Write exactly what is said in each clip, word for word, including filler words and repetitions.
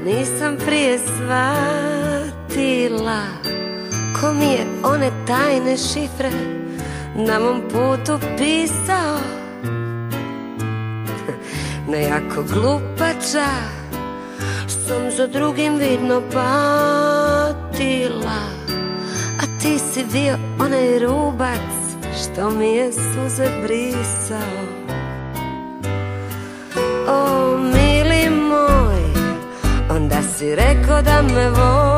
Nisam prije shvatila ko mi je one tajne šifre na mom putu pisao. Ne jako glupača sam za drugim vidno patila, a ti si bio onaj rubac što mi je suze brisao. O mili moj, onda si rekao da me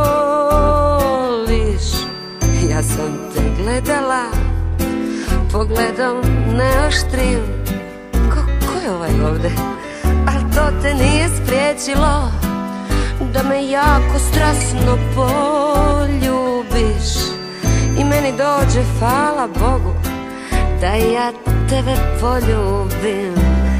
voliš. Ja sam te gledala pogledom neoštrim. Ko, ko je ovaj ovde? Al to te nije spriječilo da me jako strasno poljubiš. I meni dođe, hvala Bogu, da ja tebe poljubim.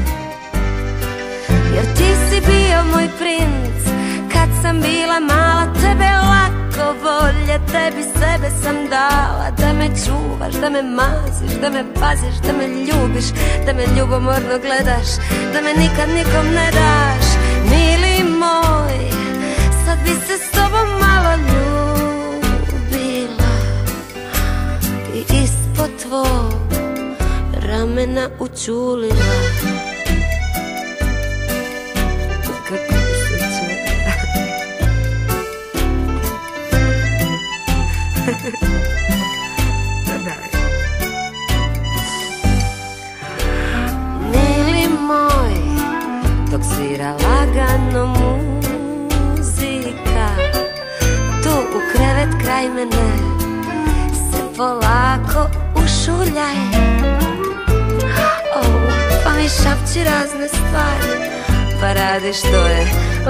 Jer ti si bio moj princ kad sam bila mala. Tebe lako volje, tebi sebe sam dala. Da me čuvaš, da me maziš, da me paziš, da me ljubiš, da me ljubomorno gledaš, da me nikad nikom ne daš. Mili moj, sad bi se s tobom malo ljubila i ispod tvog ramena učulila. Kako bi se čula. Mili moj, dok svira lagano muzika, tu u krevet kraj mene se polako ušuljaj. Oh, pa mi šapći razne stvari, pa radi što je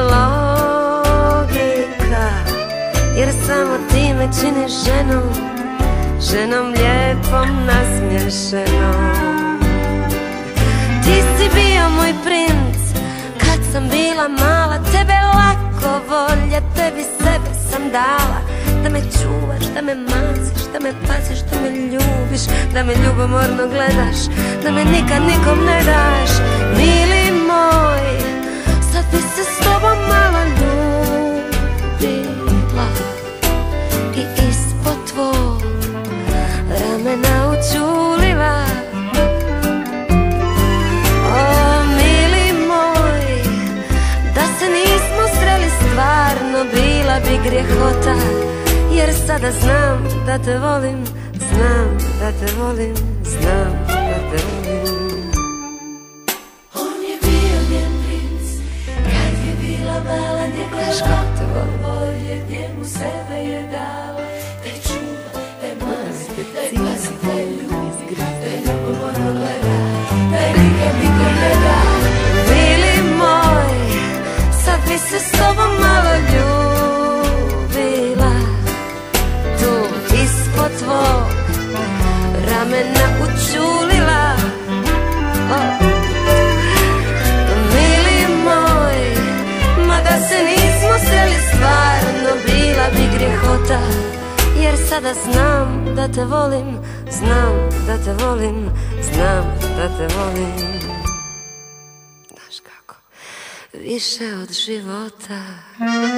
logika. Jer samo ti me činiš ženom, ženom lijepom nasmiješenom. Ti si bio moj princ kad sam bila mala. Tebe lako volje, tebi sebe sam dala. Da me čuvaš, da me maziš, da me paziš, da me ljubiš, da me ljubomorno gledaš, da me nikad nikom ne daš. Mili moj, sad bi se s tobom malo ljubila i ispod tvog ramena učulila. O mili moj, da se nismo sreli stvarno bila bi grjehota. Jer sada znam da te volim, znam da te volim, znam da te volim. Mala njegova volje, njemu sebe je dala. Te čuva, te mazi, te pazi, te ljubi, te ljubomorno gleda, te nikad nikom ne da. Mili moj, sad bi se s tobom malo ljubila, tu ispod tvog ramena učulila. Oh. Da se nismo sreli stvarno bila bi grjehota. Jer sada znam da te volim, znam da te volim, znam da te volim. Znaš kako, više od života.